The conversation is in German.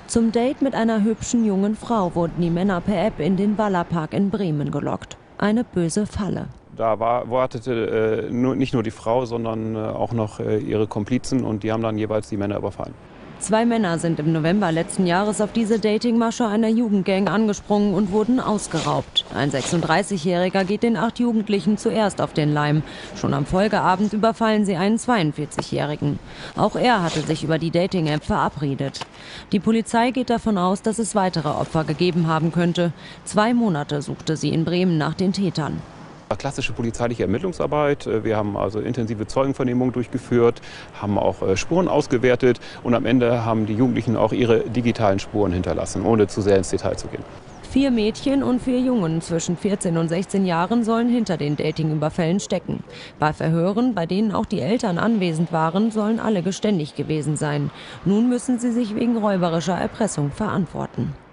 Zum Date mit einer hübschen jungen Frau wurden die Männer per App in den Wallerpark in Bremen gelockt. Eine böse Falle. Da wartete nicht nur die Frau, sondern auch noch ihre Komplizen, und die haben dann jeweils die Männer überfallen. 2 Männer sind im November letzten Jahres auf diese Datingmasche einer Jugendgang angesprungen und wurden ausgeraubt. Ein 36-Jähriger geht den 8 Jugendlichen zuerst auf den Leim. Schon am Folgeabend überfallen sie einen 42-Jährigen. Auch er hatte sich über die Dating-App verabredet. Die Polizei geht davon aus, dass es weitere Opfer gegeben haben könnte. 2 Monate suchte sie in Bremen nach den Tätern. Klassische polizeiliche Ermittlungsarbeit. Wir haben also intensive Zeugenvernehmungen durchgeführt, haben auch Spuren ausgewertet, und am Ende haben die Jugendlichen auch ihre digitalen Spuren hinterlassen, ohne zu sehr ins Detail zu gehen. 4 Mädchen und 4 Jungen zwischen 14 und 16 Jahren sollen hinter den Datingüberfällen stecken. Bei Verhören, bei denen auch die Eltern anwesend waren, sollen alle geständig gewesen sein. Nun müssen sie sich wegen räuberischer Erpressung verantworten.